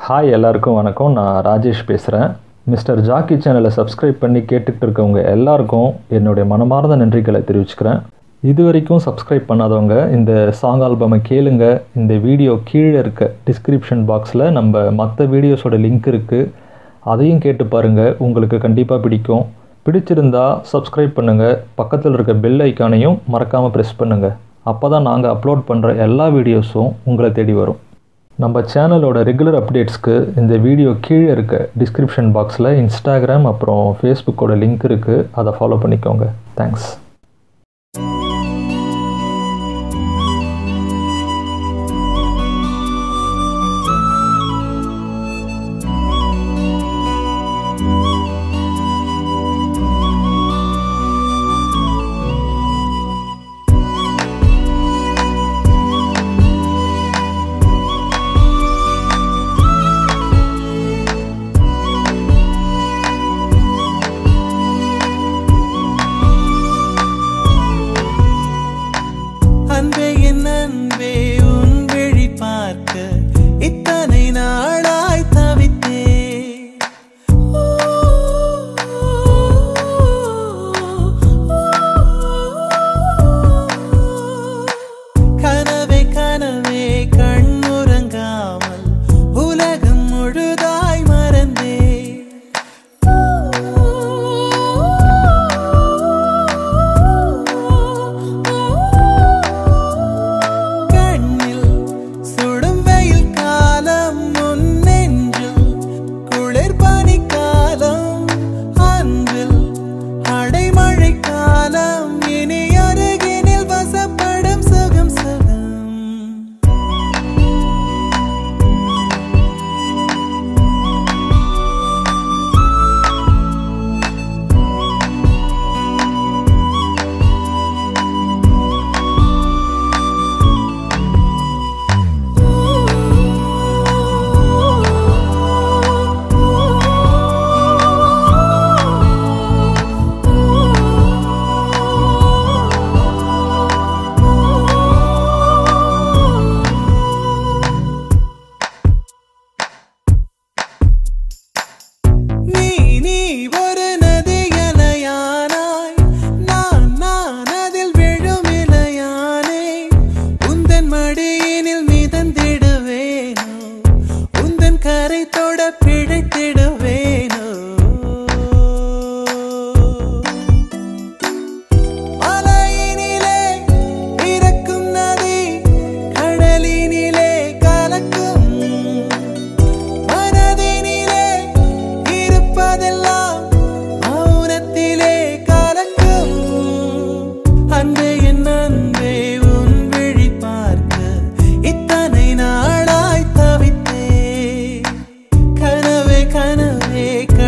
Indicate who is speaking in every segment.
Speaker 1: Hi எல்லாருக்கும் வணக்கம். நான் ராஜேஷ் பேசுகிறேன். மிஸ்டர் ஜாக்கி சேனலை சப்ஸ்கிரைப் பண்ணி கேட்டுக்கிட்டு இருக்கவங்க எல்லாருக்கும் என்னுடைய மனமார்ந்த நன்றிகளை தெரிவிச்சுக்கிறேன். இது வரைக்கும் சப்ஸ்கிரைப் பண்ணாதவங்க இந்த சாங் ஆல்பமை கேளுங்க. இந்த வீடியோ கீழே இருக்க டிஸ்கிரிப்ஷன் பாக்ஸில் நம்ம மற்ற வீடியோஸோட லிங்க் இருக்குது, அதையும் கேட்டு பாருங்கள். உங்களுக்கு கண்டிப்பாக பிடிக்கும். பிடிச்சிருந்தா சப்ஸ்கிரைப் பண்ணுங்கள். பக்கத்தில் இருக்க பெல் ஐக்கானையும் மறக்காமல் ப்ரெஸ் பண்ணுங்கள். அப்போ தான் நாங்கள் அப்லோட் பண்ணுற எல்லா வீடியோஸும் உங்களை தேடி வரும். நம்ம சேனலோட ரெகுலர் அப்டேட்ஸ்க்கு இந்த வீடியோ கீழே இருக்க டிஸ்கிரிப்ஷன் பாக்ஸில் இன்ஸ்டாகிராம் அப்புறம் ஃபேஸ்புக்கோட லிங்க் இருக்குது, அதை ஃபாலோ பண்ணிக்கோங்க. தேங்க்ஸ்.
Speaker 2: கனவே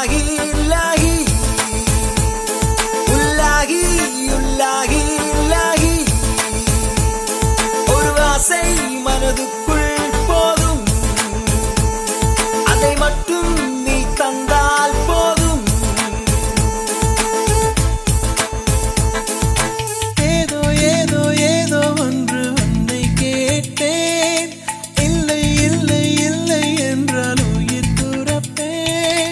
Speaker 2: உல்லாகி உல்லாகி உல்லாகி உல்லாகி உல்லாகி ஒரு ஆசை மனதுக்குள் போதும் அதை மட்டும் நீ தந்தால் போதும்
Speaker 3: ஏதோ ஏதோ ஏதோ ஒன்று உன்னை கேட்டேன் இல்லை இல்லை இல்லை என்றால் உயிர் துறப்பேன்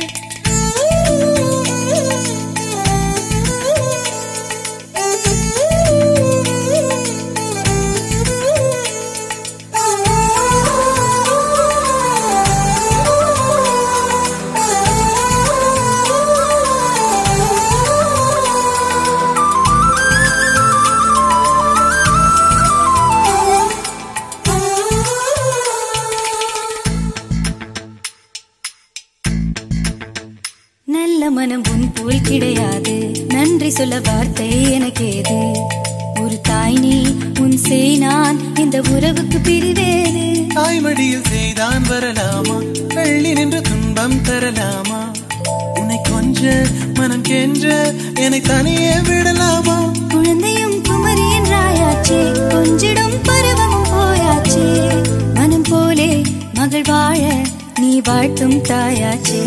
Speaker 4: நல்ல மனம் உன் போல் கிடையாது நன்றி சொல்ல வார்த்தை எனக்கேது ஒரு தாய் நீ உன் செய் நான் இந்த உறவுக்கு பிரிவேது
Speaker 3: தாய்மடியில் செய்தான் வரலாமா வெள்ளி நின்று துன்பம் தரலாமா உன்னை கொஞ்ச மனம் கென்ற என்னை தனியே விடலாமா
Speaker 4: குழந்தையும் குமரி என்றாயாச்சே கொஞ்சிடும் பருவமும் போயாச்சே மனம் போலே மகள் வாழ நீ வாழ்த்தும் தாயாச்சே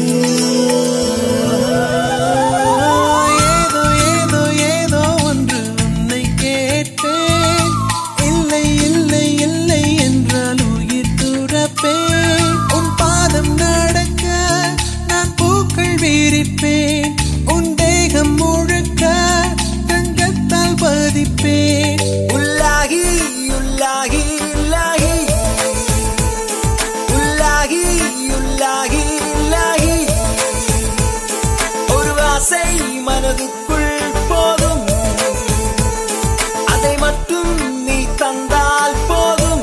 Speaker 3: ஏதோ ஏதோ ஏதோ ஒன்று உன்னை கேட்டேன் இல்லை இல்லை இல்லை என்றால் உயிர் துறப்பேன் உன் பாதம் நடக்க நான் பூக்கள் வீரிப்பேன் உன் தேகம் முழுக்க தங்கத்தால் பதிப்பேன்
Speaker 2: உல்லாகி உல்லாகி உல்லாகி உல்லாகி உல்லாகி உல்லாகி ஒரு ஆசை மனதுக்குள் போதும் அதை மட்டும் நீ தந்தால் போதும்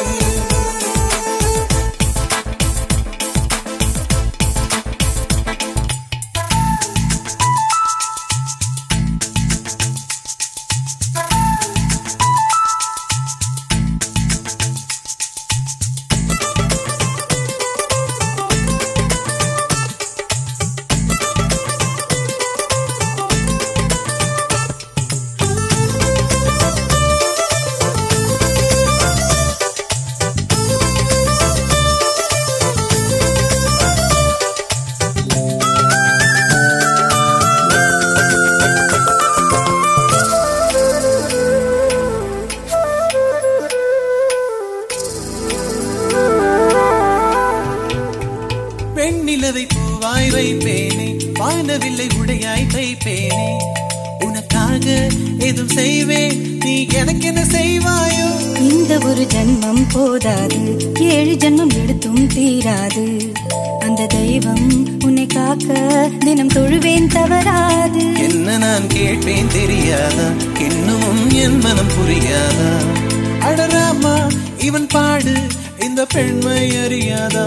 Speaker 3: வெண்ணிலவை பூவாய் வைப்பேனே வானவில்லை உடையாய் தைப்பேனே உனக்காக எதுவும் செய்வேன் நீ எனக்கு என்ன செய்வாயோ
Speaker 4: இந்த ஒரு ஜன்மம் போதாது 7 ஜன்மம் எடுத்தும் தீராது அந்த தெய்வம் உன்னை காக்க தினம் தொழுவேன் தவறாது
Speaker 3: என்ன நான் கேட்பேன் தெரியாதா இன்னும் என் மனம் புரியாதா அடராமா இவன் பாடு இந்த பெண்மை அறியாதா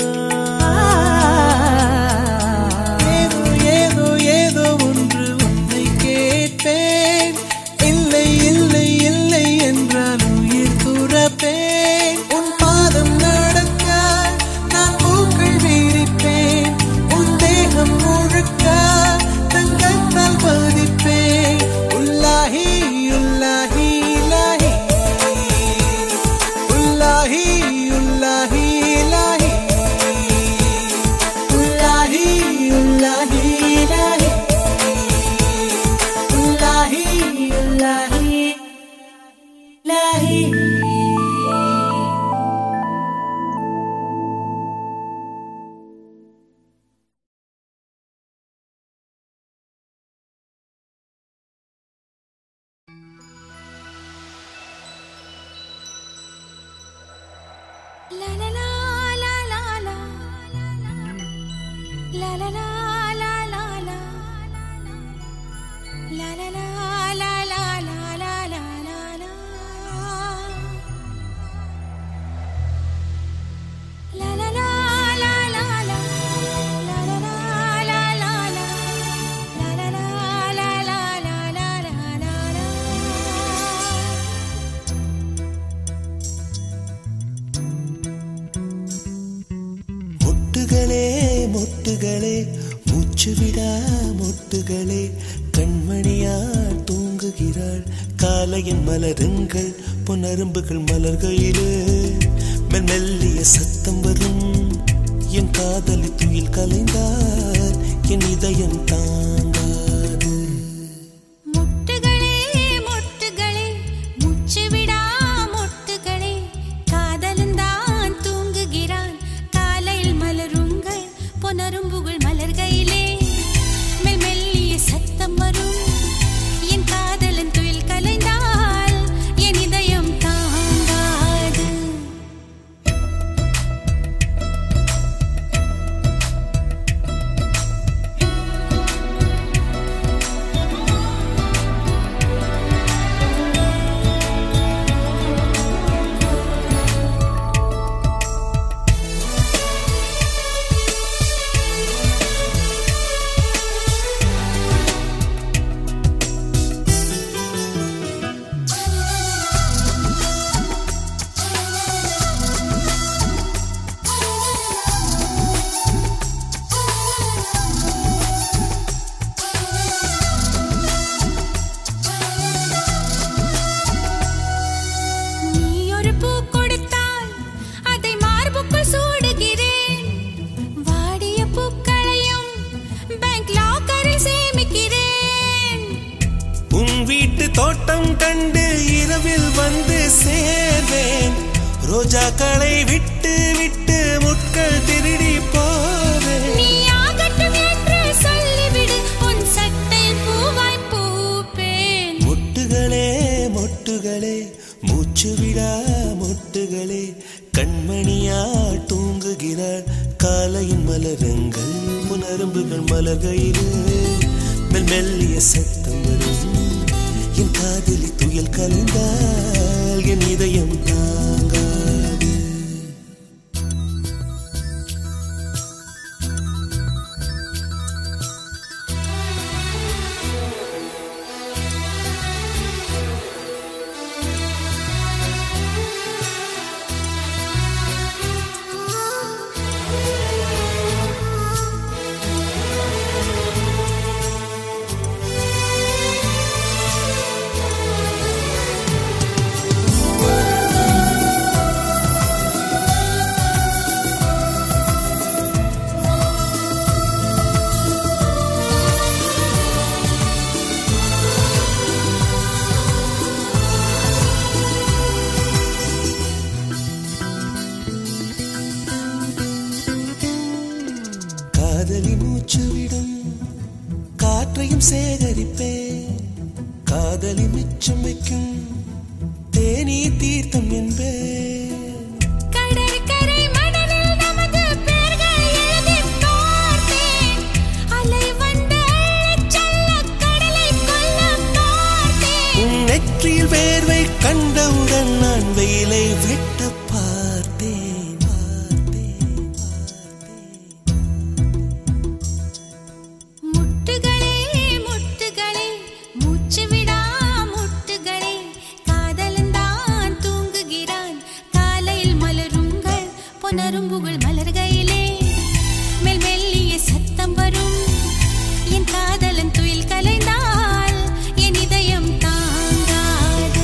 Speaker 3: ஏதோ ஏதோ ஏதோ ஒன்று உன்னை கேட்பேன் இல்லை இல்லை இல்லை என்றால் உயிர் துறப்பேன் உன் பாதம் நடக்க நான் பூக்கள் வீரிப்பேன் உன் தேகம் முழுக்க தங்கத்தால் பதிப்பேன் உல்லாஹி உல்லாஹி இலாஹி உல்லாஹி உல்லாஹி இலாஹி மூச்சுவிடா மொட்டுகளே கண்மணியார் தூங்குகிறாள் காலையின் மலருங்கள் பொன்னரும்புகள் மலர்கையிலே மெல்லிய சத்தம் வரும் என் காதலி துயில் கலைந்தால் என் இதயம் தாங்காது
Speaker 4: மொட்டுகளே மொட்டுகளே மூச்சுவிடா மொட்டுகளே காதலந்தான் தூங்குகிறான் காலையில் மலருங்கள் பொன்னரும்புகள் மலர்கையிலே மெல்லிய சத்தம் வரும் என் காதலன் துயில் கலைந்தால் என் இதயம் தாங்காது
Speaker 3: தோட்டம் கண்டு இரவில் வந்து சேர்வேன் ரோஜாக்களை விட்டு விட்டு முட்கள் திருடி போவேன்
Speaker 4: நீ ஆகட்டும் என்று சொல்லிவிடு உன் சட்டையில் பூவாய் பூப்பேன்
Speaker 3: மொட்டுகளே மொட்டுகளே மூச்சுவிடா மொட்டுகளே கண்மணியார் தூங்குகிறாள் காலையின் மலருங்கள் புனரும்புகள் மலர்கையிலே மெல்லிய சத்தம் வரும் என் காதலி துயில் கலைந்தால் என் இதயம் தாங்காது காதலி மூச்சுவிடும் காற்றையும் சேகரிப்பேன் காதலி மிச்சம் வைக்கும் தேனீ தீர்த்தம் என்பேன்
Speaker 4: கடற்கரை மணலில் நமது பெயர்கள் எழுதிப் பார்த்தேன் அலை வந்து அள்ளிச் செல்ல கடலை கொல்லப் பார்த்தேன்
Speaker 3: உன் நெற்றியில் வேர்வை கண்டவுடன் நான் வெயிலை வெட்டப் பார்த்தேன்
Speaker 4: முட்டுகளே முட்டுகளே மூச்சுவிடா முட்டுகளே காதலந்தான் தூங்குகிறான் காலையில் மலருங்கள் பொன்னரும்புகள் மலர்கையிலே மெல்லிய சத்தம் வரும் என் காதலன் துயில் கலைந்தால் என் இதயம் தாங்காது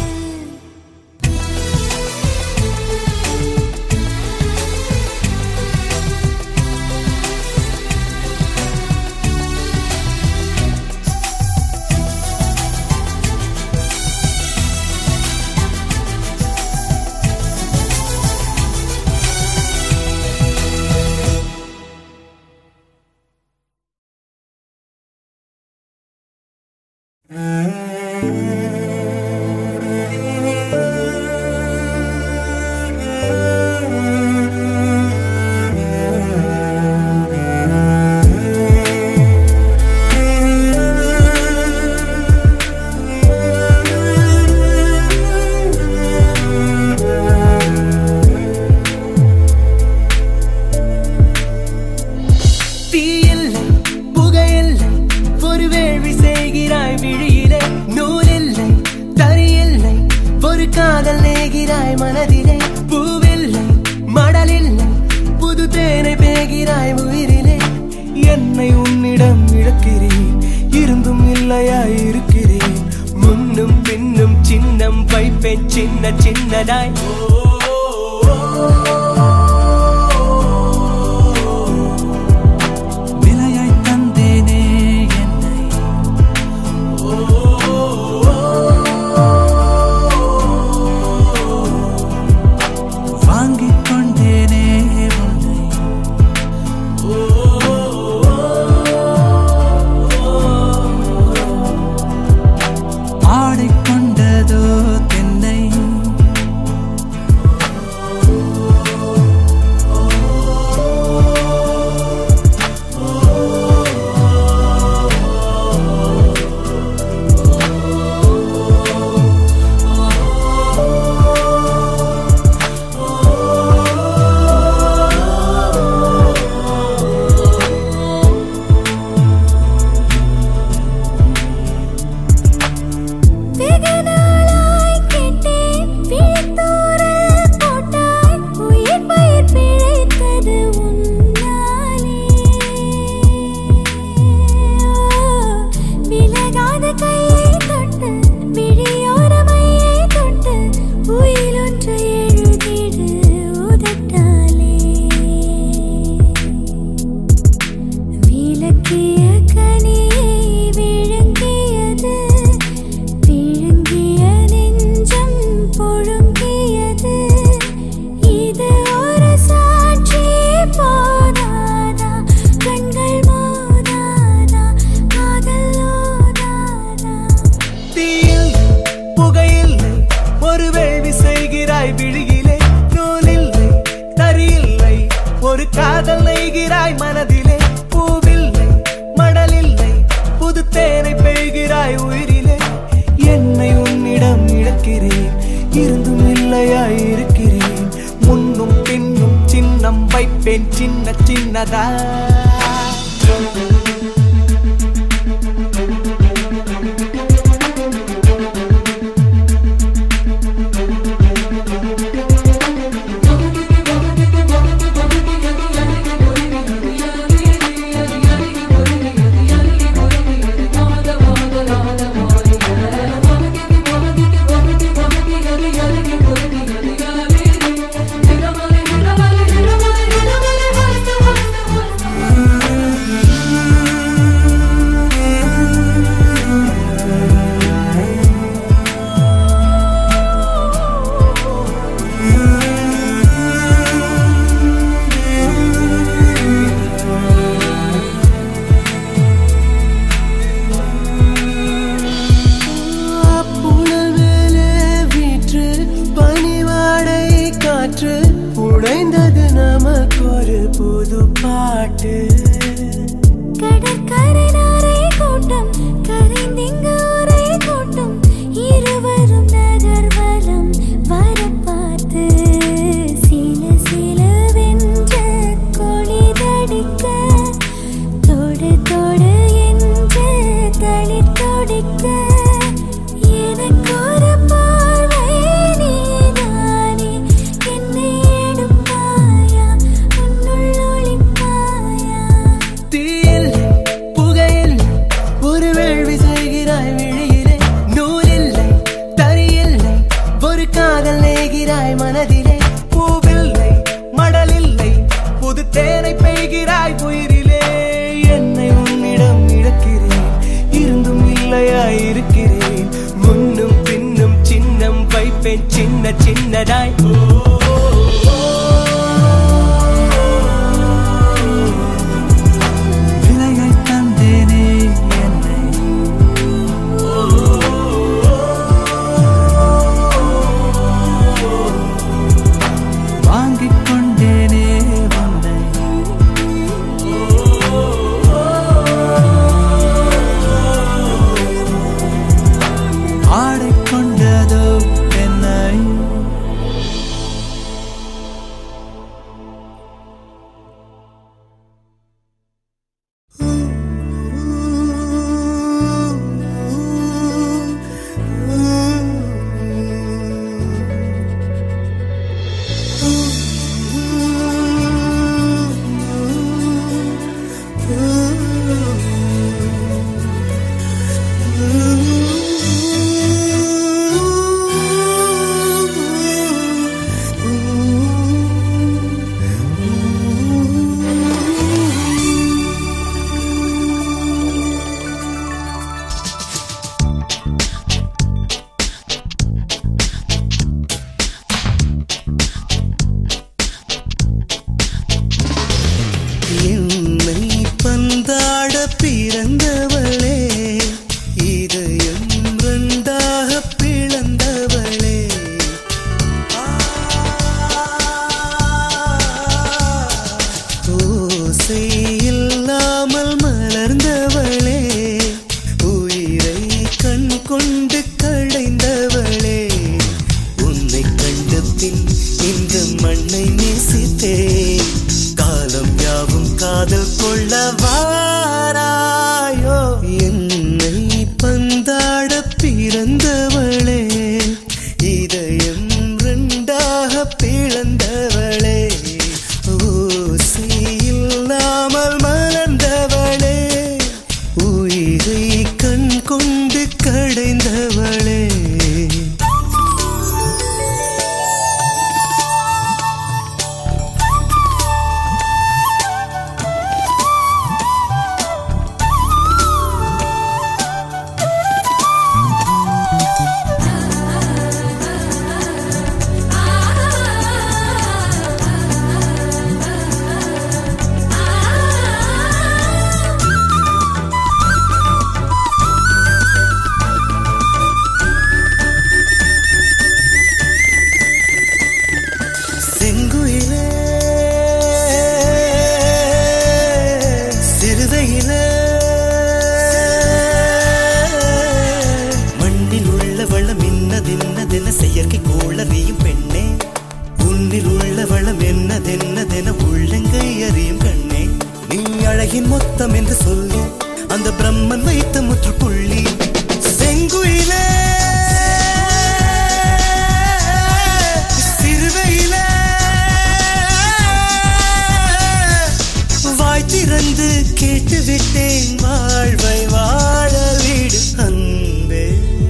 Speaker 3: காதல் நேகிறாய் மனதிலே பூவில்லை மடலில்லை புது தேனை பேகிறாய் உயிரிலே என்னை உன்னிடம்
Speaker 2: இல்லையாயிருக்கிறேன். முன்னும் பின்னும் சின்னம் வைப்பேன் சின்ன சின்னதாய்.
Speaker 3: விலையாய் தந்தேனே என்னை, வாங்கிக் கொண்டேனே உன்னை. ஆடிக்கொண்டதோ தென்னை,
Speaker 4: வெகுநாளாய் கேட்டேன் விழித்தூரல் போட்டாய். உயிர் பயிர் பிழைத்தது உன்னாலே. விலகாத கையை தொட்டு விழியோர மையை தொட்டு உயிலொன்று எழுதிடு உதட்டாலே. விலக்கிய கனியை விழுங்கியது, விழுங்கிய நெஞ்சம் பொழுங்கியது. இது ஒரு சாட்சி போதாதா, கண்கள் மோதாதா, காதல் ஓதாதா.
Speaker 2: தீயில்லை புகையில்லை ஒரு வேள்வி செய்கிறாய் விழியிலே. நூலில்லை தரியில்லை ஒரு காதல் நெய்கிறாய் மனதிலே. பூவில்லை மடலில்லை புது தேனை பெய்கிறாய் உயிரிலே. என்னை உன்னிடம் இழக்கிறேன், இருந்தும் இல்லையாயிருக்கிறேன். முன்னும் பின்னும் சின்னம் வைப்பேன் சின்ன சின்னதா.
Speaker 3: பிறந்தவளே இதயம் ரெண்டாக பிளந்தவளே ஓசை இல்லாமல் மலர்ந்தவளே உயிரை கண் கொண்டு கடைந்தவளே உன்னை கண்ட பின் இந்த மண்ணை நேசித்தே காலம் யாவும் காதல் கொள்ள வாராயோ என்னை பந்தாட பிறந்தவளே இதயம் ரெண்டாக பிளந்தவளே ஓசை இல்லாமல் மலர்ந்தவளே உயிரை கண் கொண்டு கடைந்தவளே செயற்கை கோளறியும் பெண்ணே உன்னில் உள்ள வளம் என்னதென்னதென உள்ளங்கை அறியும் கண்ணே நீ அழகின் மொத்தம் என்று சொல்லி அந்த பிரம்மன் வைத்த முற்றுப்புள்ளி செங்குயிலே சிறுவையிலே வாய் திறந்து கேட்டு விட்டேன் வாழ்வை வாழ வீடு அன்பே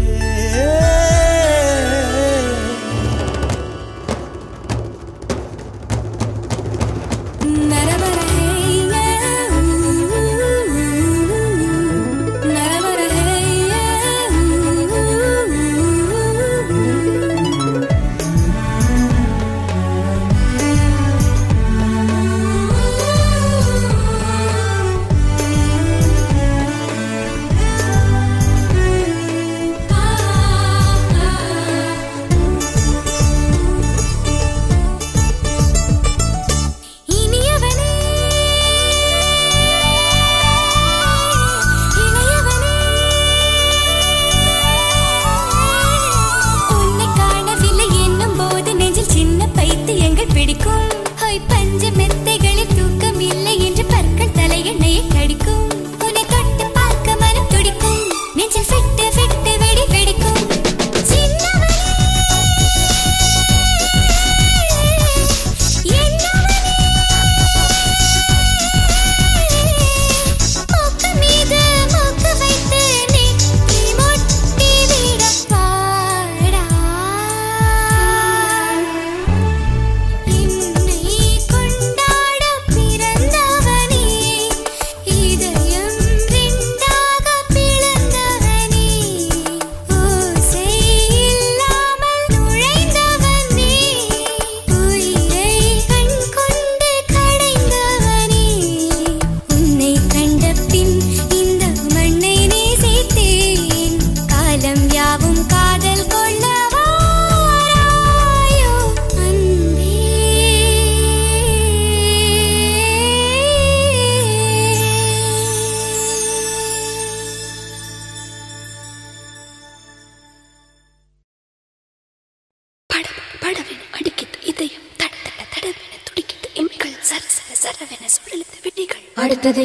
Speaker 5: அடுத்தது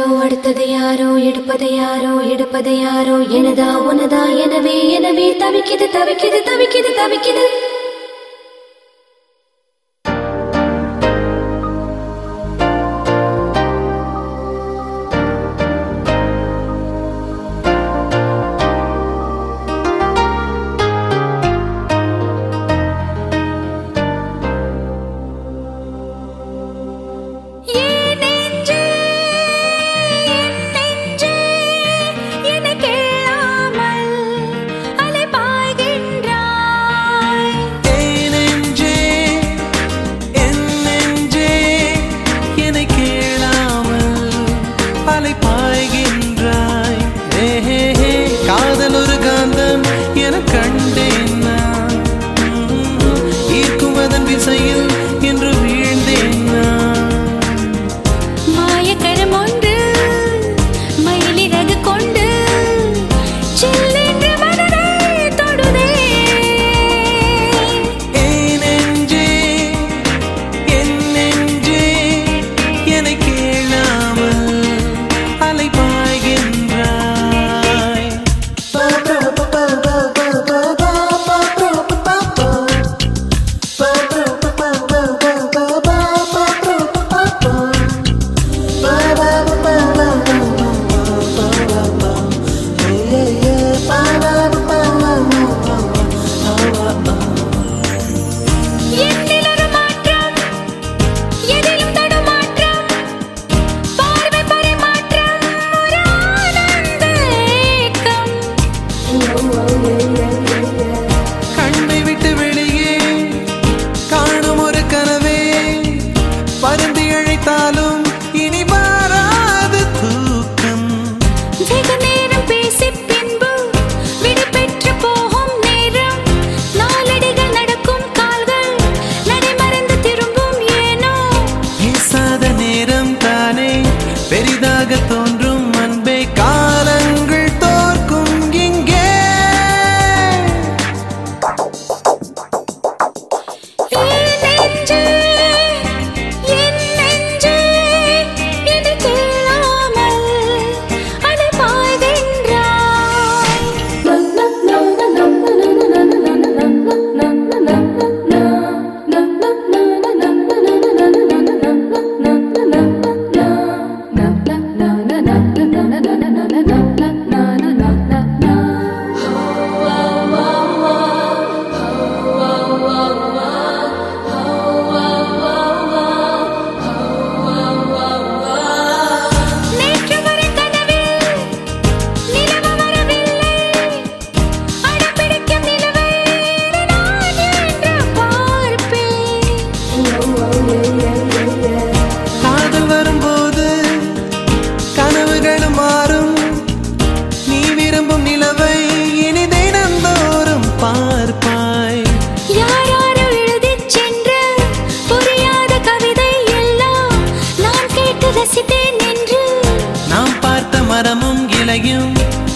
Speaker 5: யாரோ எடுப்பது யாரோ எனதா உனதா எனவே தவிக்குது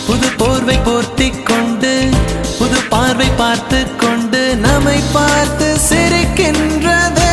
Speaker 3: புது போர்வை போர்த்திக் கொண்டு புது பார்வை பார்த்து கொண்டு நம்மை பார்த்து சிரிக்கின்றதே.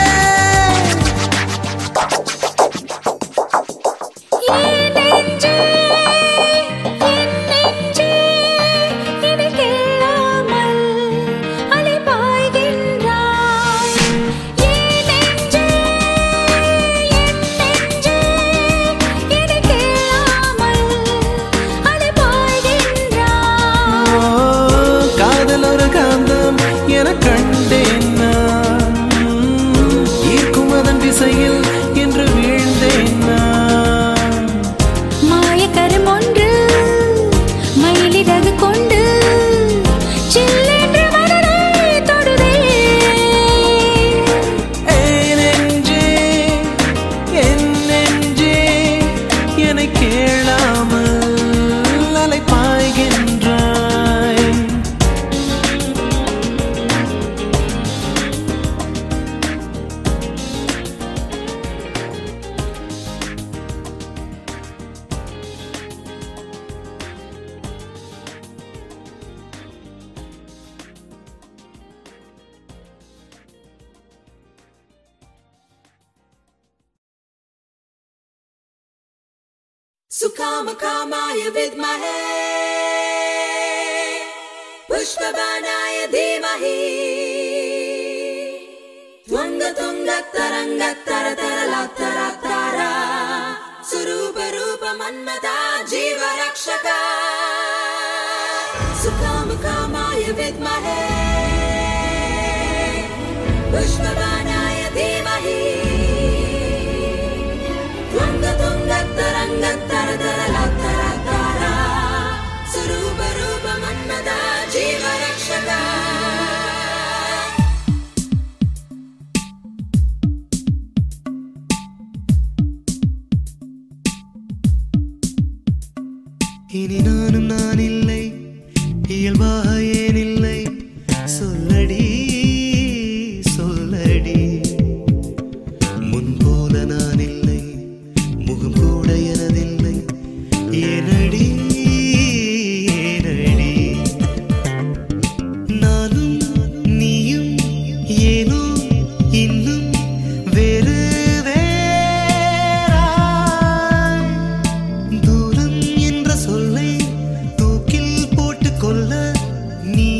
Speaker 3: என்று வீழ்ந்தேன் நான்.
Speaker 4: மாயக்கரம் ஒன்று மயிலிறகு கொண்டு சில்லென்று மனதை தொடுதே.
Speaker 3: என் நெஞ்சே என்னை கேளாமல் அலை பாய்கின்றாய்.
Speaker 2: सुकामकामाय विद्महे पुष्पबाणाय धीमहि त्वङ्गतुङ्गतरङ्गतरतरलातरातारा स्वरूपरूप मन्मथा जीवरक्षका. सुकामकामाय विद्महे पुष्पबाणाय धीमहि त्वङ्गतुङ्गतरङ्गतरतरलातरातारा स्वरूपरूप मन्मथा जीवरक्षका.
Speaker 3: இனி நானும் நான் இல்லை இயல்பாக ஏன் இல்லை சொல்லடி சொல்லடி. முன்போல நான் இல்லை முகம் கூட எனதில்லை ஏனடி ஏனடி. நானும் நீயும் ஏனோ இன்னும் வேறு தூரம் என்ற சொல்லை தூக்கில் போட்டு கொள்ள நீ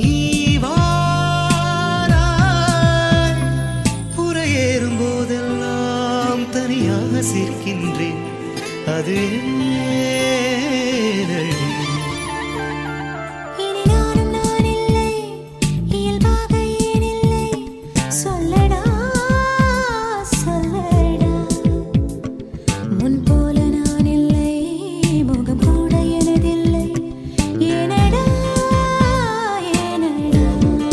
Speaker 3: வாராய். புறையேறும் போதெல்லாம் தனியாக சிரிக்கின்றேன் அது ஏனடி.
Speaker 4: இனி நானும் நான் இல்லை இயல்பாக ஏன் இல்லை சொல்லடா சொல்லடா. முன் போல நான் இல்லை முகம் கூட எனதில்லை ஏனடா ஏனடா.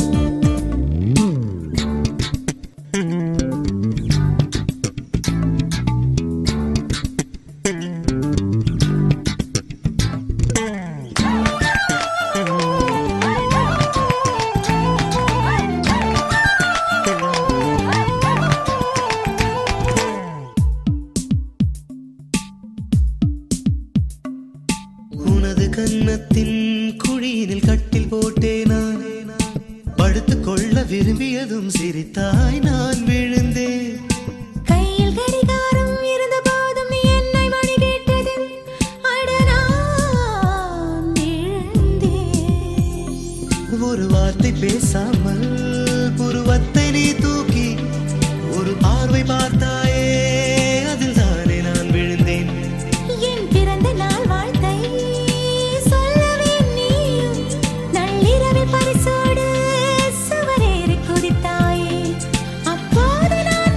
Speaker 3: உனது கன்னத்தின் குழியினில் கட்டில் போட்டே நான் படுத்துக் கொள்ள விரும்பியதும் சிரித்தாய் நான் விழுந்தேன்.
Speaker 4: கையில் கடிகாரம் இருந்த போதும் நீ என்னை மணி கேட்டது அட நான் விழுந்தேன்.
Speaker 3: ஒரு வார்த்தை பேசாமல் புருவத்தை நீ தூக்கி ஒரு பார்வை பார்த்தாயே அதில் தானே நான் விழுந்தேன்.
Speaker 4: என் பிறந்த நாள் வாழ்த்தை சொல்லவே நீயும் நள்ளிரவில் பரிசோடு சுவரேறி குதித்தாயே அப்போது நான்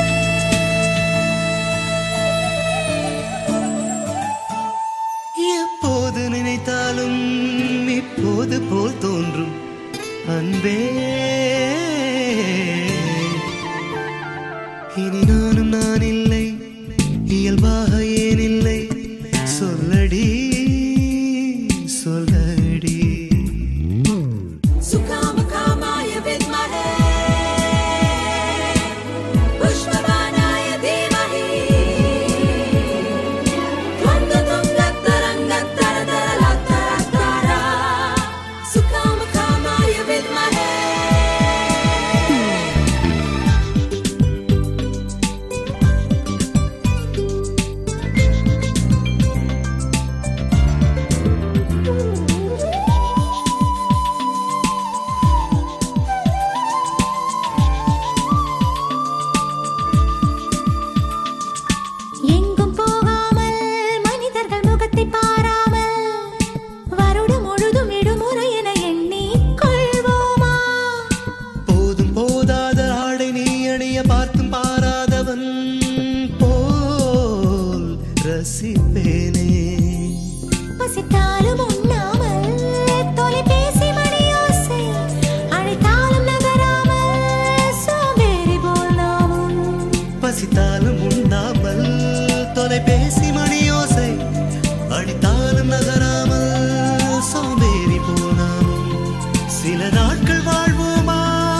Speaker 4: விழுந்தேன்.
Speaker 3: எப்போது நினைத்தாலும் இப்போது போல் தோன்றும் அன்பே. இனி நானும் நான் இல்லை இயல்பாக ஏன் இல்லை சொல்லடி சொல்லடி.
Speaker 2: सुकामकामाय विद्महे पुष्पबाणाय धीमहि त्वङ्गतुङ्गतरङ्गतरतरलातरातारा
Speaker 5: பசித்தாலும் உண்ணாமல் தொலைபேசி மணியோசை அழைத்தாலும் நகராமல் சோம்பேறி போல் நாமும்
Speaker 3: பசித்தாலும் உண்ணாமல் தொலைபேசி மணியோசை அடித்தாலும் நகராமல் சோம்பேறி போனாலும் சில நாட்கள் வாழ்வோமா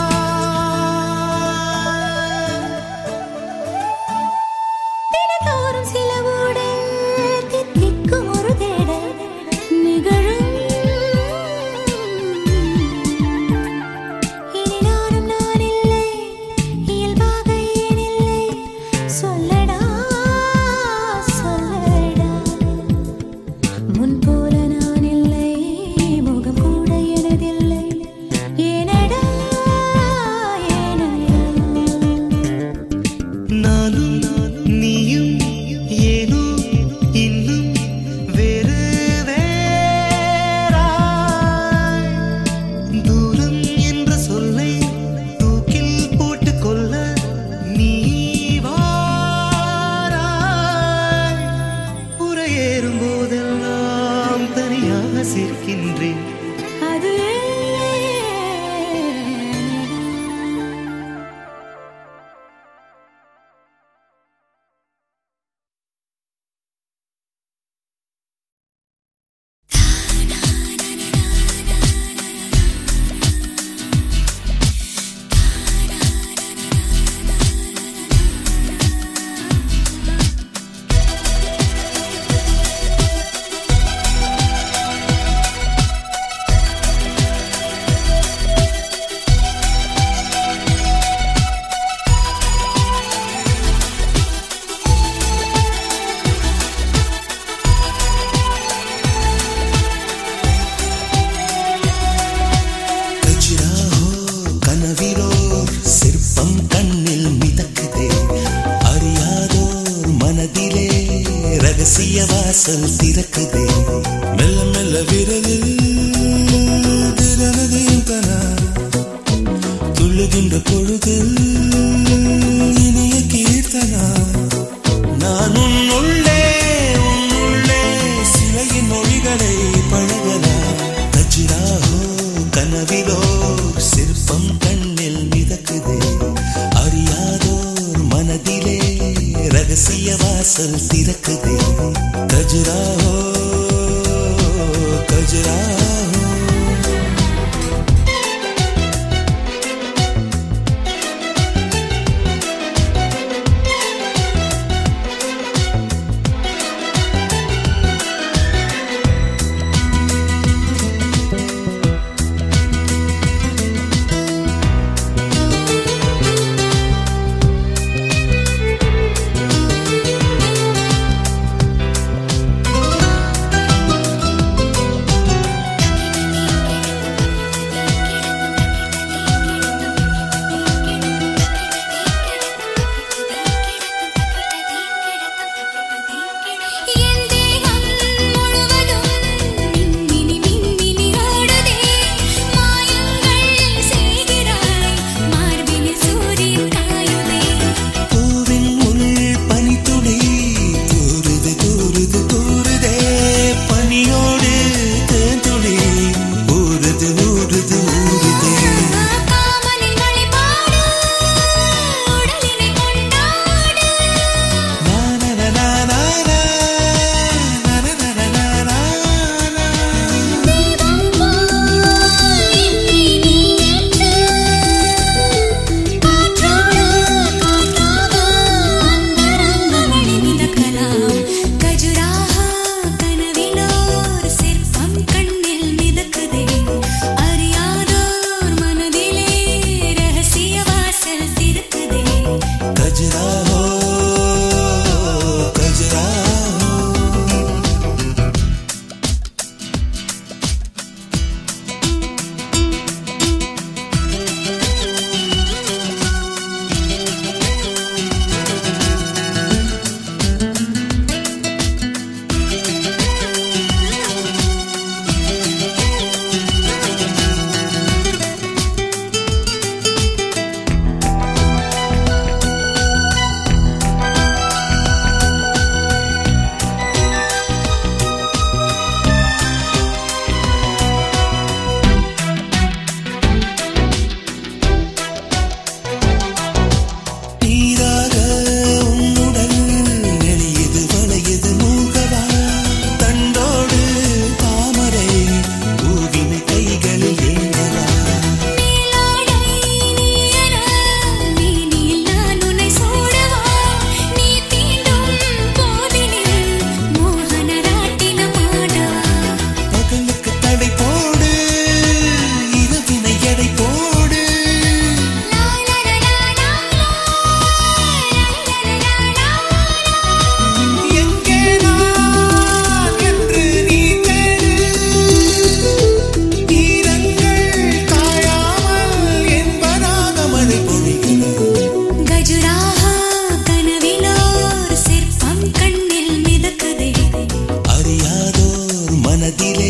Speaker 5: தினத்தோறும் சில ஊடல் தித்திக்கும் ஒரு தேடல் நிகழும் இனி நானும் நான் இல்லை இயல்பாக ஏன் இல்லை சொல்லடா சொல்லடா முன் போல நான் இல்லை முகம் கூட எனதில்லை ஏனடா ஏனடா
Speaker 3: நானும் நீயும் ஏனோ இன்னும் வேறு வேறாய் தூரம் என்ற சொல்லை தூக்கில் போட்டுக் கொள்ள நீ வாராய் உரையேறும் போதெல்லாம் தனியாக சிரிக்கின்றேன்
Speaker 5: அது
Speaker 3: கனவிலோ சிற்பம் கண்ணில் மிதக்குதே அறியாதோர் மனதிலே ரகசிய வாசல் திறக்குதே மெல்ல மெல்ல விரலில் திறனதையும் கனா துள்ளுகின்ற பொழுது இனிய கீர்த்தனா நான் உன்னுள்ளே சிலையின் மொழிகளை பழகலாம் கஜிராஹோ கனவிலோ சிற்பம் கண்ணில் மிதக்குதே அறியாதோர் மனதிலே ரகசிய வாசல் திறக்குதே கஜிராஹோ கஜிராஹோ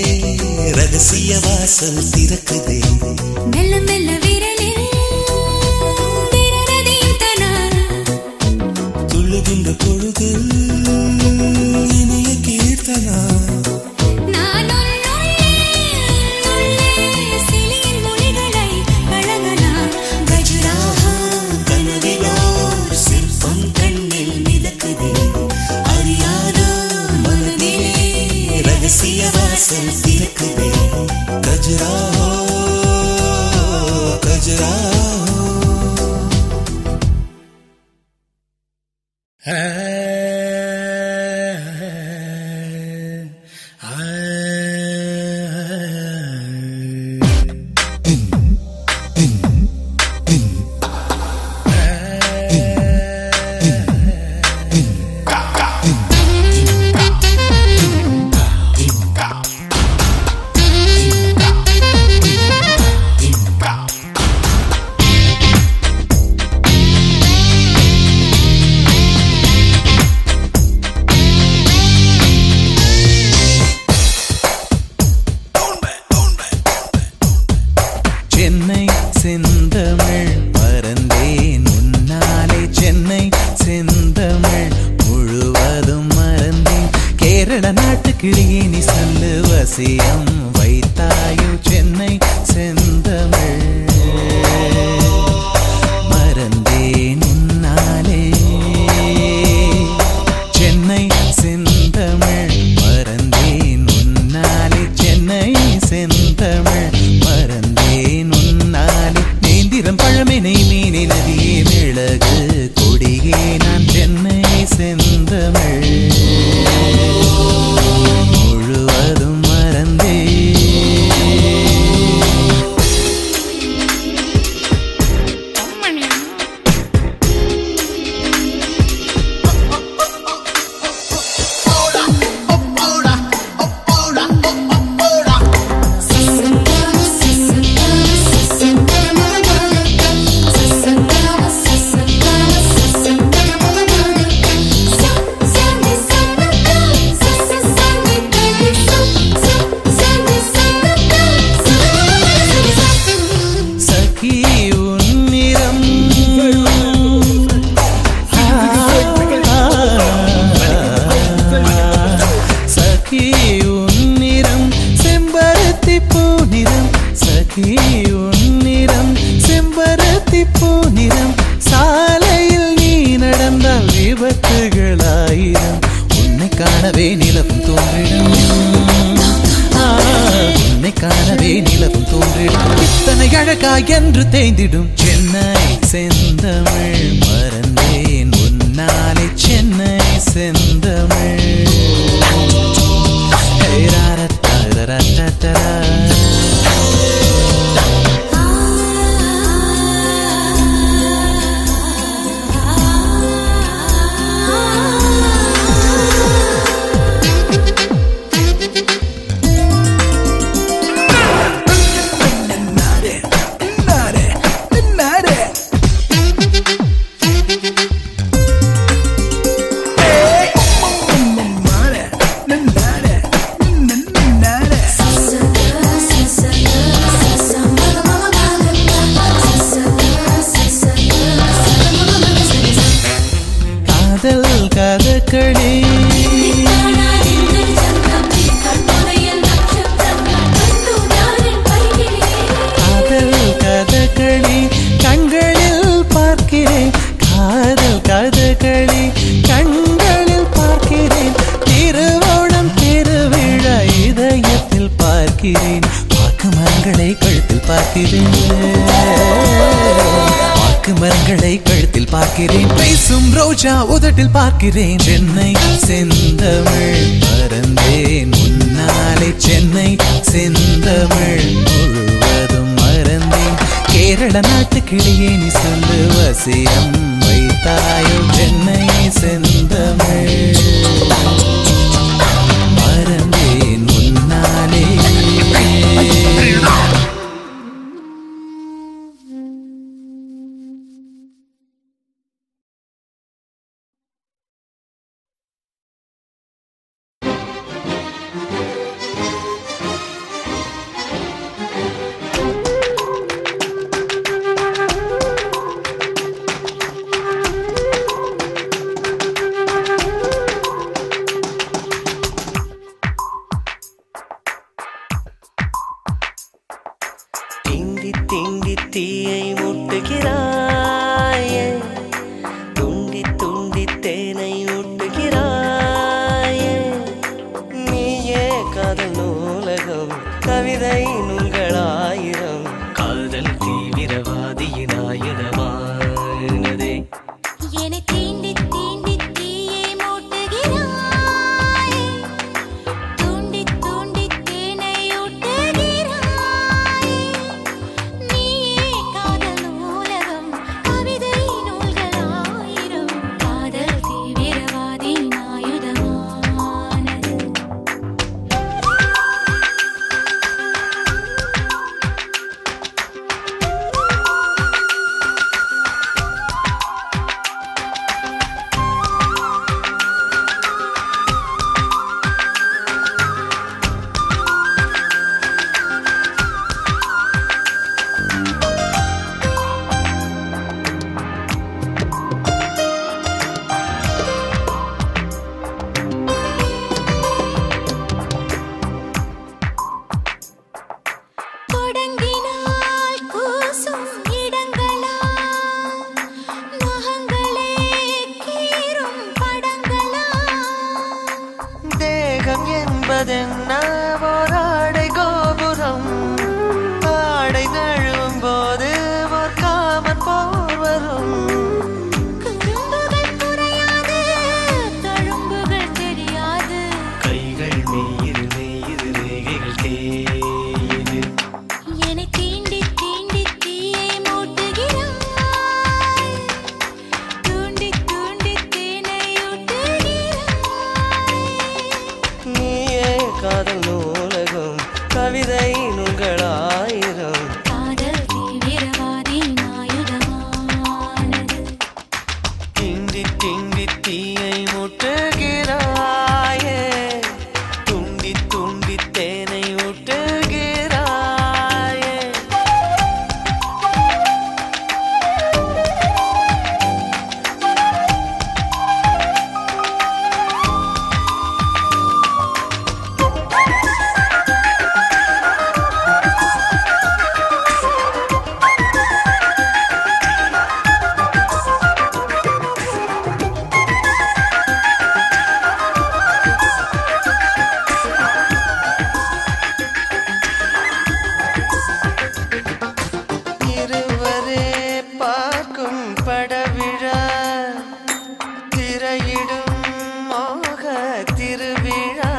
Speaker 3: ரகசிய வாசல் திறக்குதே.
Speaker 5: மெல்ல மெல்ல விரலில் விரலதையும் தனா
Speaker 3: துள்ளுகின்ற பொழுது இனிய கீர்த்தனா.
Speaker 5: நான் உள்ளே சிலியின் மொழிகளை பழகலாம். கஜுராஹோ
Speaker 3: கனவிலோர் சிற்பம் கண்ணில் மிதக்குதே. அறியாதோ மனதிலே ரகசிய வாசல் திறக்குதே. கஜுராஹோ கஜுராஹோ. சென்னை செந்தமிழ் மறந்தேன் உன்னாலே. சென்னை செந்தமிழ் முழுவதும் மறந்தேன். கேரள நாட்டு கிளியே நீ சொல்லு வசியம் வைத்தாயோ. சென்னை செந்தமிழ் மறந்தேன் உன்னாலே. சென்னை செந்தமிழ் மறந்தேன் உன்னாலே. சென்னை செந்தமிழ் மறந்தேன் உன்னாலே. நேந்திரம் பழமினை மீனை நதியே மிளகு கொடியே நான். சென்னை செந்தமிழ் முழுவதும் மறந்தேன். காணவே நிலவும் தோன்றிடும். உன்னை காணவே நிலவும் தோன்றிடும். இத்தனை அழகா என்று தேய்ந்திடும். சென்னை செந்தமிழ் மறந்தேன் உன்னாலே. சென்னை செந்தமிழ். கதகளி காதல் கதகளி கண்களில் பார்க்கிறேன். காதல் கதகளி கண்களில் பார்க்கிறேன். திருவோணம் திருவிழா இதயத்தில் பார்க்கிறேன். பாக்கு மரங்களை கழுத்தில் பார்க்கிறேன். பாக்கு மரங்களை கழுத்தில் பார்க்கிறேன். பேசும் ரோஜா உதட்டில் பார்க்கிறேன். சென்னை செந்தமிழ் மறந்தேன் உன்னாலே. சென்னை செந்தமிழ் முழுவதும் மறந்தேன். கேரள நாட்டு கிளியே நீ சொல்லு வசியம் வைத்தாயோ. சென்னை செந்தமிழ் மறந்தேன் உன்னாலே.
Speaker 2: தீயை மூட்டுகிறாயே, தூண்டி தூண்டி தேனை ஊட்டுகிறாயே. நீயே காதல் நூலகம், கவிதை நூல்களாயிரம், காதல் தீவிரவாதியின் ஆயுதமானதே.
Speaker 5: என்னை தீண்டி தீண்டி தீயை மூட்டுகிறாய், தூண்டி தூண்டி தேனை ஊட்டுகிறாய். நீயே காதல் நூலகம், கவிதை நூல்களாயிரம், காதல் தீவிரவாதியின் ஆயுதமானது. தொடங்கினால் கூசும் இடங்களா, நகங்களே கீறும் படங்களா.
Speaker 2: தேகம் என்பதென்ன ஓராடை கோபுரம், ஆடை நழுவும் போது ஓர் காமன் போர் வரும்.
Speaker 5: குறும்புகள் குறையாது, தழும்புகள் தெரியாது.
Speaker 2: கைகள் மெய்யிரு மெய்யிரு ரேகைகள் தேயுது.
Speaker 5: என்னை தீண்டி தீண்டி தீயை மூட்டுகிறாய், தூண்டி தூண்டி தேனை ஊட்டுகிறாய்.
Speaker 2: நீயே காதல் நூலகம், கவிதை நூல்களாயிரம்,
Speaker 5: காதல் தீவிரவாதியின் ஆயுதமானது.
Speaker 2: திண்டி திண்டி தீயை மூட்டுகிறாயே, துண்டி துண்டி தேனை ஊட்டுகிறாயே. இருவரே பார்க்கும் படவிழா, திரையிடும் மோக திருவிழா.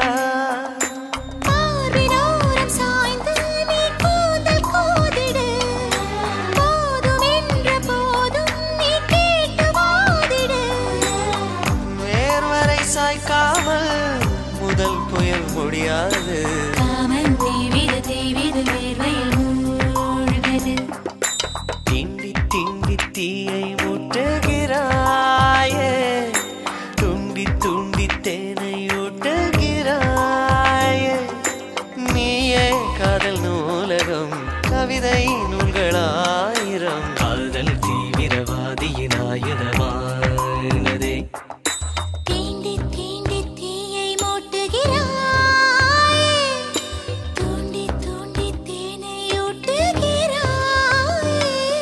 Speaker 5: பார்வினோரம் சாய்ந்து நீ கூந்தல் கோதிடு, போதும் என்ற போதும் நீ கேட்டு வாதிடு.
Speaker 2: வேர்வரை சாய்க்காமல் முதல் புயல் முடியாது.
Speaker 5: காமன் தீவிது தீவிது வேர்வையில் மூழ்குது.
Speaker 2: திண்டி திண்டி தீயை மூட்டுகிறாயே, துண்டி துண்டி தேனை ஊட்டுகிறாயே. நீயே காதல் நூலகம், கவிதை நூல்களாயிரம், காதல் தீவிரவாதியின் ஆயுதமானதே.
Speaker 5: தீண்டி தீண்டி தீயை மூட்டுகிறாய், தூண்டி தூண்டி தேனை ஊட்டுகிறாய்.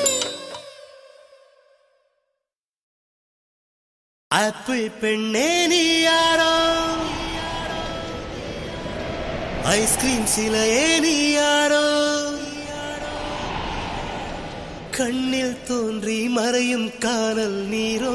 Speaker 2: ஆப்பிள் பெண்ணே நீ யாரோ, ஐஸ்கிரீம் சிலையே நீ யாரோ, கண்ணில் தோன்றி மறையும் காணல் நீரோ.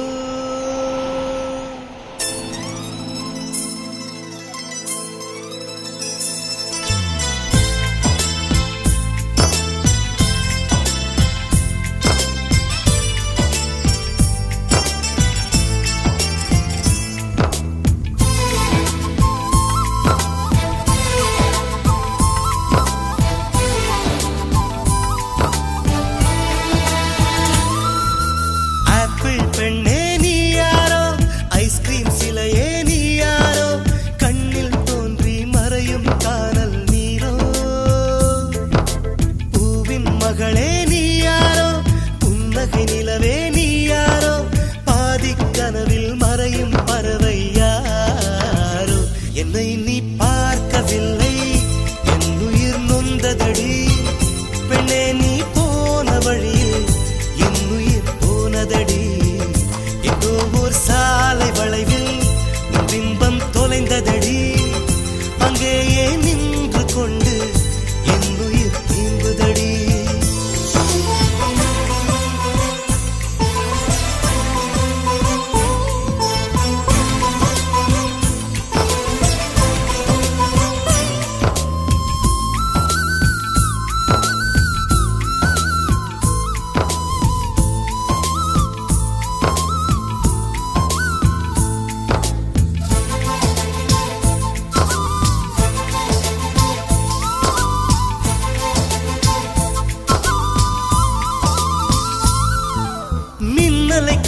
Speaker 2: ஆப்பிள் பெண்ணே நீ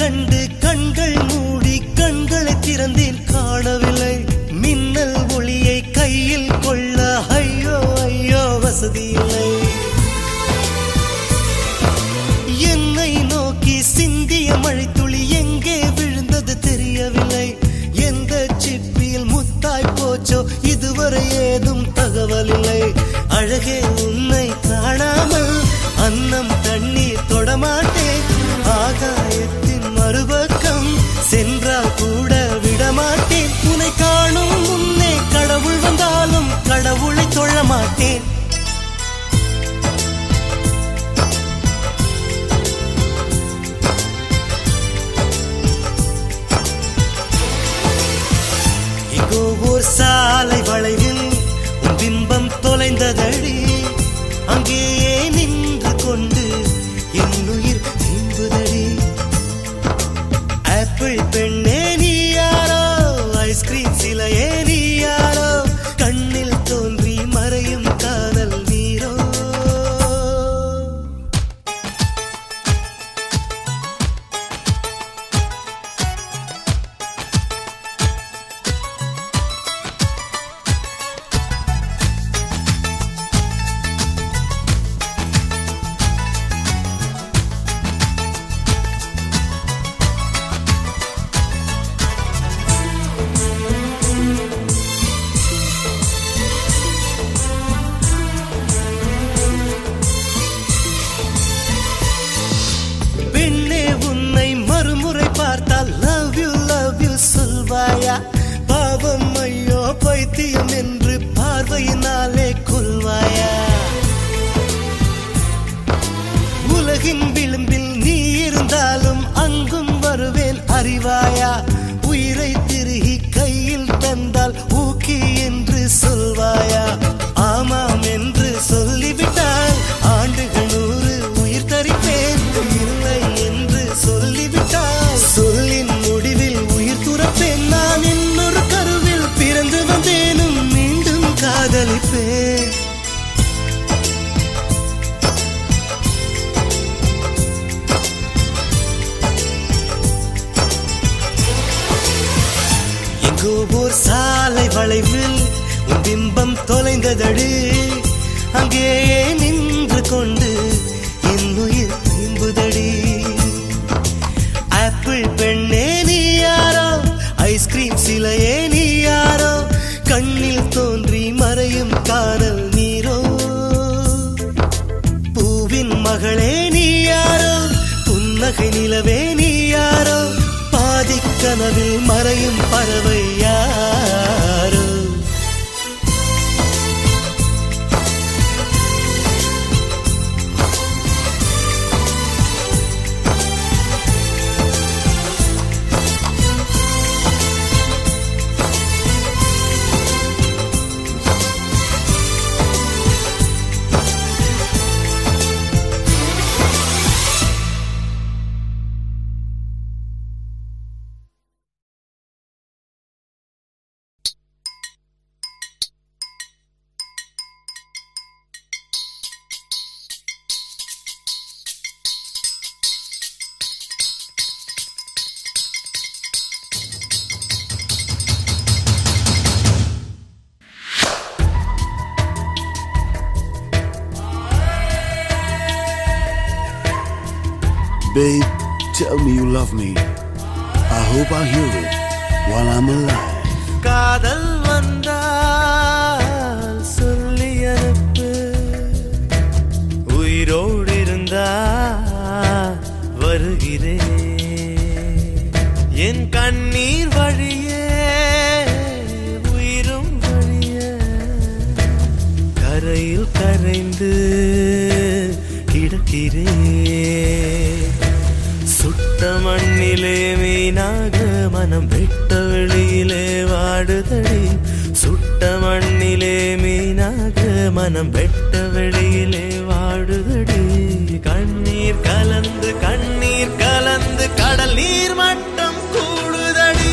Speaker 2: கண்டு கண்கள் மூடி கண்களை திறந்தேன் காணவில்லை மின்னல் ஒளியை கையில் கொள்ள ஐயோ ஐயோ வசதி இல்லை என்னை நோக்கி சிந்திய மழைத்துளி எங்கே விழுந்தது தெரியவில்லை எந்த சிப்பியில் முத்தாய் போச்சோ இதுவரை ஏதும் தகவல் இல்லை அழகே உன்னை காணாமல் அன்னம் தண்ணீர் தொடமாட்டேன் ஆகாயத்தின் மறுபக்கம் சென்றால் கூட விடமாட்டேன் உன்னை காணும் முன்னே கடவுள் வந்தாலும் கடவுளை தொழ மாட்டேன் எங்கோ ஓர் சாலை வளைவில் உன் பிம்பம் தொலைந்ததடி அங்கேயே நின்று கொண்டு என் உயிர் நீம்புதடி ஆப்பிள் பெண்ணே நீ யாரோ ஐஸ்கிரீம் சிலையே நீ யாரோ கண்ணில் தோன்றி மறையும் காதல் நீரோ பாவம் ஐயோ பைத்தியம் என்று பார்வையினாலே கொல்வாயா உலகின் விளிம்பில் நீ இருந்தாலும் அங்கும் வருவேன் அறிவாயா உயிரை திருகி கையில் தந்தால் ஊக்கி என்று சொல்வாயா ஆமாம் என்று சொல்லிவிட்டால் ஆண்டுகள் 100 உயிர் தரிப்பேன் இல்லை என்று சொல்லிவிட்டால் சொல்லின் முடிவில் உயிர் துறப்பேன் நான் இன்னொரு கருவில் பிறந்து வந்தேனும் மீண்டும் காதலிப்பேன் எங்கோ ஓர் சாலை வளைவில் உன் பிம்பம் தொலைந்ததடி அங்கேயே நின்று கொண்டு என் உயிர் நீம்புதடி ஆப்பிள் பெண்ணே நீ யாரோ ஐஸ்கிரீம் சிலையே நீ யாரோ கண்ணில் தோன்றி மறையும் காதல் நீரோ பூவின் மகளே நீ யாரோ புன்னகை நிலவே நீ யாரோ பாதிக்கனவில் மறையும் பறவை யாரோ
Speaker 6: Babe, tell me you love me. I hope I hear it while I'm alive.
Speaker 2: காதல் வந்தால் சொல்லி அனுப்பு உயிரோடு இருந்தா வருகிறேன் என் கண்ணீர் வழியே உயிரும் வழிய கரையில் கரைந்து கிடக்கிறேன் சுட்ட மண்ணிலே மீனாக மனம் வெட்ட வெளியிலே வாடுதடி சுட்ட மண்ணிலே மீனாக மனம் வெட்ட வெளியிலே வாடுதடி கண்ணீர் கலந்து கடல் நீர் மட்டம் கூடுதடி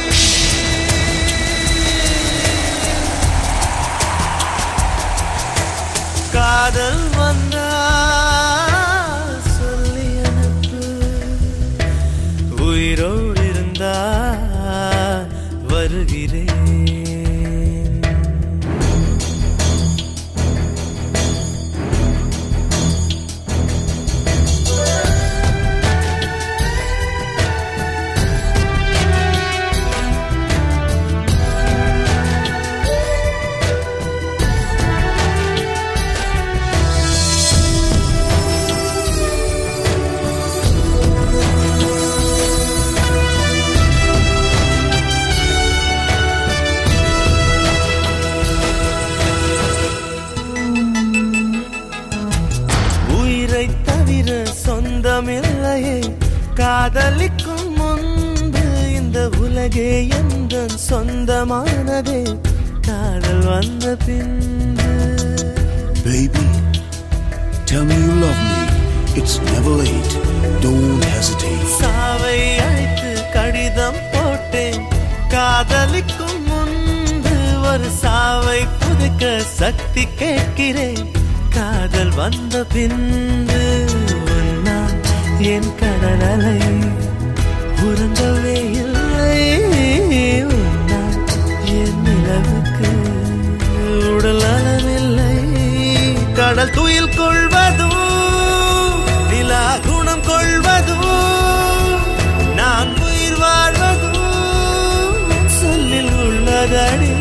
Speaker 2: காதல் வந்தா சொல்லி அனுப்பு சொந்தமில்லையே காதலிக்கும் முன்பு இந்த உலகே எந்தன் சொந்தமானதே காதல் வந்த பின்பு.
Speaker 6: Baby, tell me you love me. It's never late. Don't hesitate.
Speaker 2: சாவை அழைத்து கடிதம் போட்டேன் காதலிக்கும் முன்பு ஒரு சாவை புதுக்க சக்தி கேட்கிறேன் காதல் வந்த பின்பு. நான் என் கடல் அலை உறங்கவே இல்லை நான் என் நிலவுக்கு உடல் அளவில்லை கடல் துயில் கொள்வதும் நிலா குணம் கொள்வதும் நான் உயிர் வாழ்வதும் சொல்லில் உள்ளதடி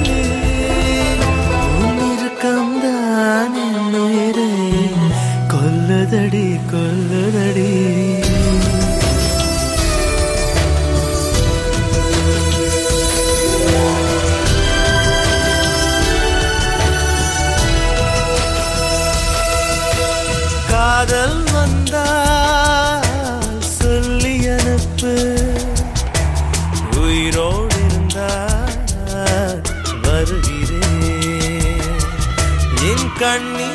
Speaker 2: உன்னிருக்கம்தான் என் உயிரை கொல்லுதடி கொல்லுதடி. காதல் வந்தால் சொல்லி அனுப்பு உயிரோடு இருந்தால் வருகிறேன் என் கண்ணி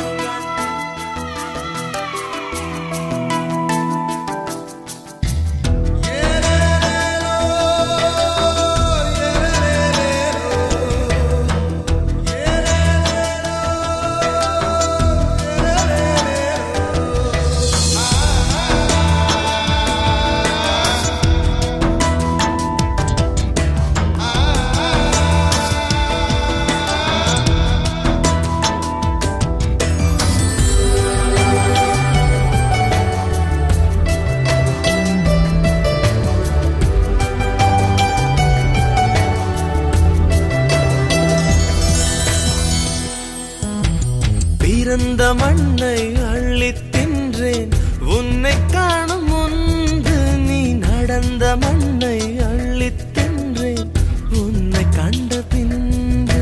Speaker 2: பிறந்த மண்ணை அள்ளித் தின்றேன் உன்னை காணும் முன்பு நீ நடந்த மண்ணை அள்ளித் தின்றேன் உன்னை கண்ட பின்பு.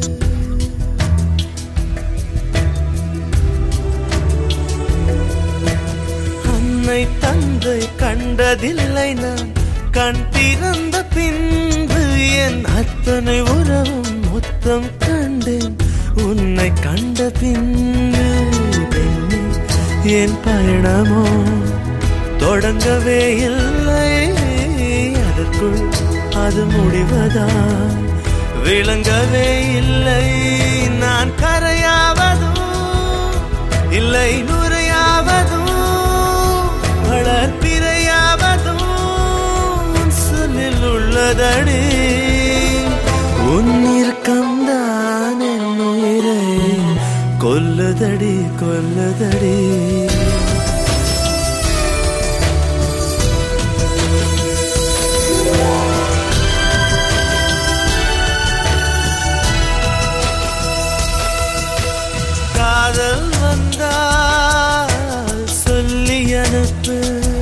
Speaker 2: அன்னை தந்தை கண்டதில்லை நான் கண் திறந்த பின்பு என் அத்தனை உறவும் மொத்தம் கண்டேன் உன்னை கண்ட பின்பு. என் பயணமோ தொடங்கவே இல்லை அதற்குள் அது முடிவதா விளங்கவே இல்லை நான் கரையாவதும் இல்லை நுரையாவதும் வளர்ப்பிரையாவதும் சொல்லில் உள்ளதடி உன்னிருக்கம்தான் என் உயிரை கொல்லுதடி கொல்லுதடி. காதல் வந்தால் சொல்லி அனுப்பு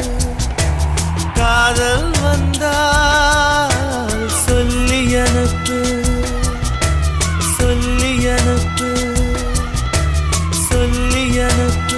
Speaker 2: காதல் வந்தால் சொல்லி அனுப்பு சொல்லி அனுப்பு சொல்லி அனுப்பு.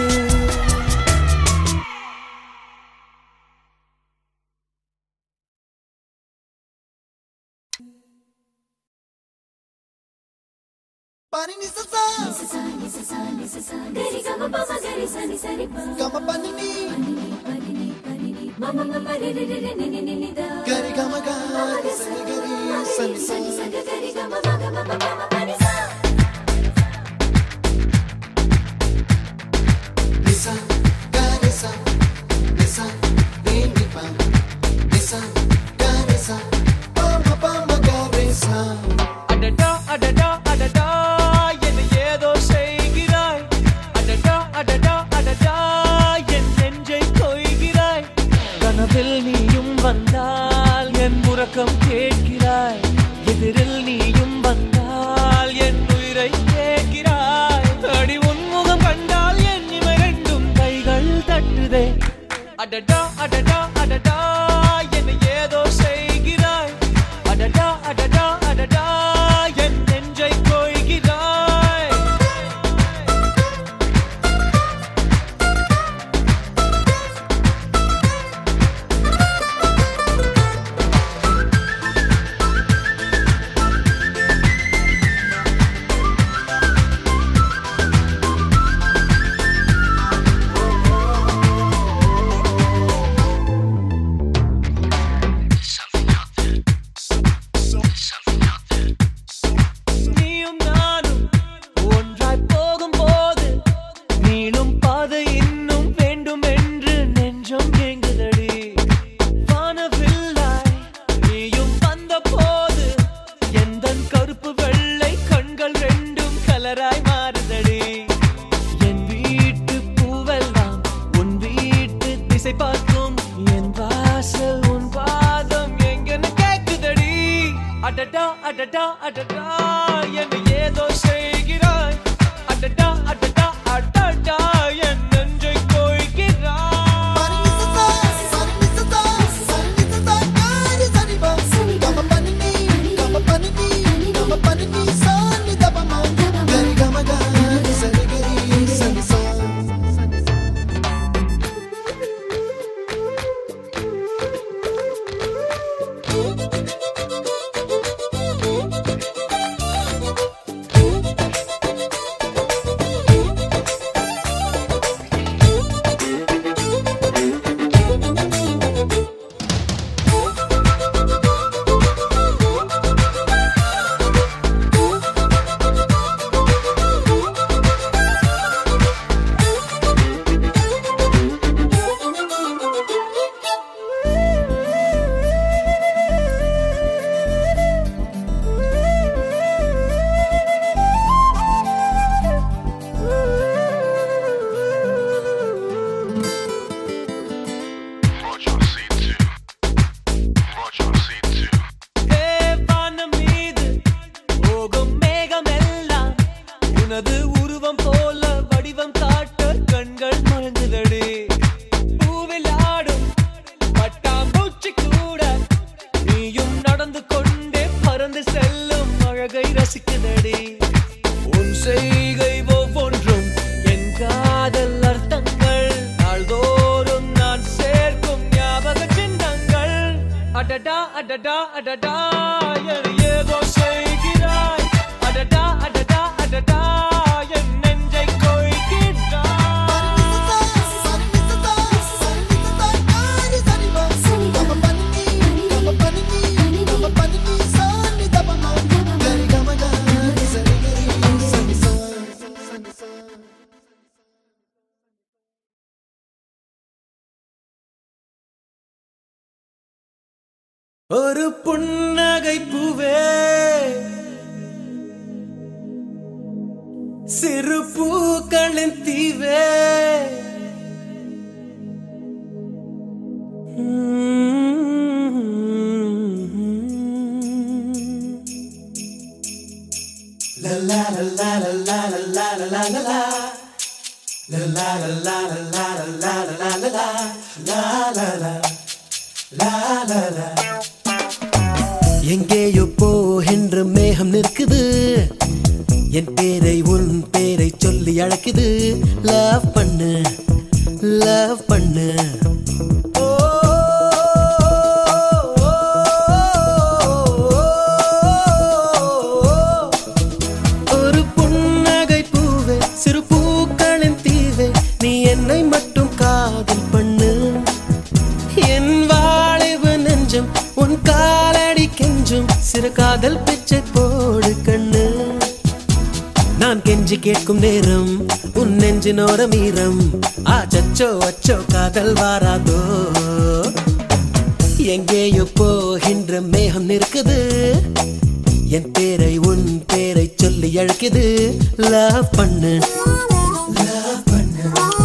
Speaker 7: அடடா அடடா அடடா என்னை ஏதோ செய்கிறாய் அடடா அடடா அடடா என் நெஞ்சை கொய்கிறாய் கனவில் நீயும் வந்தால் என் உறக்கம் கேட்கிறாய் எதிரில் நீயும் வந்தால் என் உயிரை கேட்கிறாய் அடி உன்முகம் கண்டால் என் இமை ரெண்டும் கைகள் தட்டுதே அடடா அடடா அடடா என்னை ஏதோ செய்கிறாய் அடடா அடடா அடடா என் நெஞ்சை கொய்கிறாய். அடடா அடடா என்னை ஏதோ செய்கிறாய் அடடா அடடா அடடா என் நெஞ்சை கொய்கிறாய் அடடா அடடா அடடா என்னை ஏதோ செய்கிறாய் அடடா அடடா அடடா என் நெஞ்சை ஒரு புன்னகை பூவே சிறு பூக்களின் தீவே la la la la la la la la la la la La la la la la la la la la la la la la la எங்கேயோ போகின்ற மேகம் நிற்குது என் பேரை உன் பேரை சொல்லி அழைக்குது லவ் பண்ணு லவ் பண்ணு ஒரு புன்னகை பூவே சிறு பூக்களின் தீவே நீ என்னை மட்டும் காதல் பண்ணு என் வாலிப நெஞ்சம் உன் காலடி கெஞ்சும் சிறு காதல் பிச்சை போடு கண்ணு நான் கெஞ்சி கேட்கும் நேரம் உன் நெஞ்சினோரம் ஈரம் ஆச்சோ அச்சோ காதல் வாராதோ எங்கேயோ போகின்ற மேகம் நிற்குது என் பேரை உன் பேரை சொல்லி அழைக்குது லவ் பண்ணு லவ் பண்ணு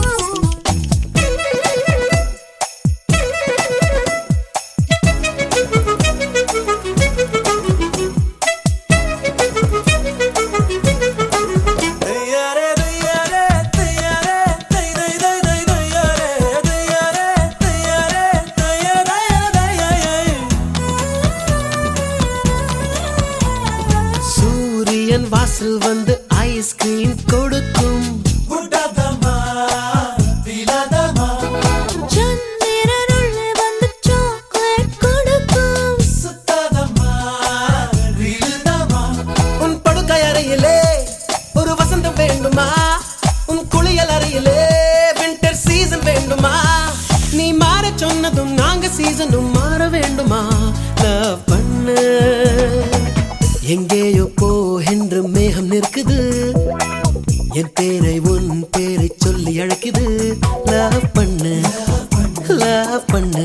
Speaker 7: வாசல் வந்து ஐஸ்கிரீம் கொடுக்கும் புடாதமா திலாதமா சந்திரனுள்ள வந்து சாக்லேட் கொடுக்கும் சுத்தாதமா ரில்தமா உன் படுக்கை அறையிலே ஒரு வசந்தம் வேண்டுமா உன் குளியல் அறையிலே வின்டர் சீசன் வேண்டுமா நீ மாற சொன்னதும் நாங்க சீசனும் மாற வேண்டுமா லவ் பண்ணு எங்கேயோ போகின்ற மேகம் நிற்குது என் பேரை உன் பேரை சொல்லி அழைக்குது லவ் பண்ணு லவ் பண்ணு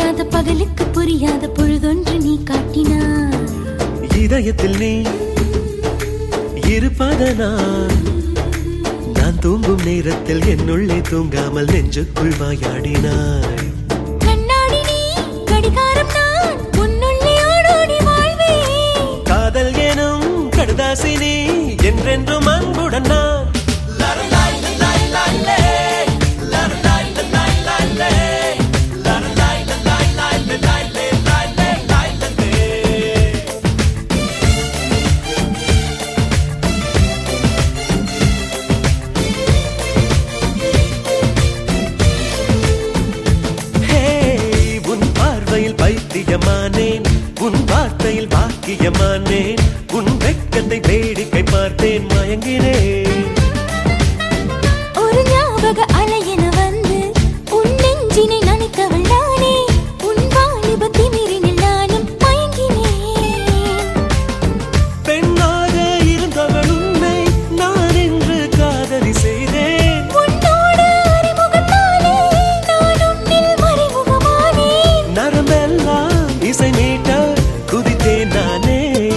Speaker 5: விடியாத பகலுக்கு புரியாத பொழுதொன்று நீ காட்டினாய்.
Speaker 2: இதயத்தில் நீ இருப்பதனால் நான் தூங்கும் நேரத்தில் என்னுள்ளே தூங்காமல் நெஞ்சுக்குள் வாயாடினாய்.
Speaker 5: கண்ணாடி நீ கடிகாரம் நான் உன்னுள்ளே ஓடோடி வாழ்வேன்.
Speaker 2: காதல் எனும் கடுதாசி நீ என்றென்றும் அன்புடன் நான். பைத்தியமானேன் உன் வார்த்தையில் பாக்கியமானேன். உன் வெட்கத்தை வேடிக்கை பார்த்தேன் மயங்கினேன்.
Speaker 5: ஒரு ஞாபக அலையென வந்து உன் நெஞ்சினை நனைத்தவள் நானே. உன் வாலிப திமிரினில் நானும் மயங்கினேன்.
Speaker 2: பெண்ணாக இருந்தவள் உன்னை நான் என்று காதலி செய்தேன்.
Speaker 5: உன்னோடு அறிமுகத்தாலே நான் உன்னில் மறைமுகமானேன்.
Speaker 2: நரம்பெல்லாம் இசை மீட்ட குதித்தேன் நானே.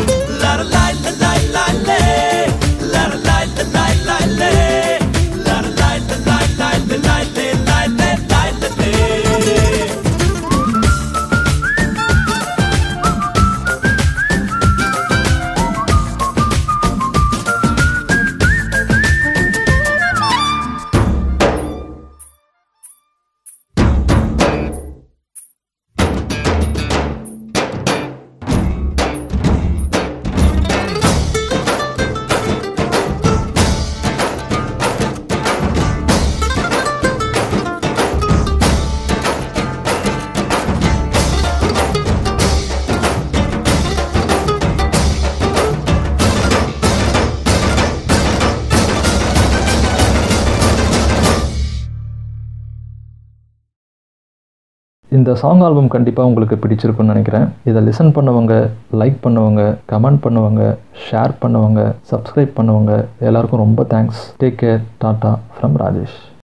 Speaker 1: இந்த சாங் ஆல்பம் கண்டிப்பாக உங்களுக்கு பிடிச்சிருக்குன்னு நினைக்கிறேன். இதை லிசன் பண்ணவங்க, லைக் பண்ணவங்க, கமெண்ட் பண்ணவங்க, ஷேர் பண்ணவங்க, சப்ஸ்கிரைப் பண்ணவங்க எல்லாருக்கும் ரொம்ப thanks. Take care. Tata from Rajesh.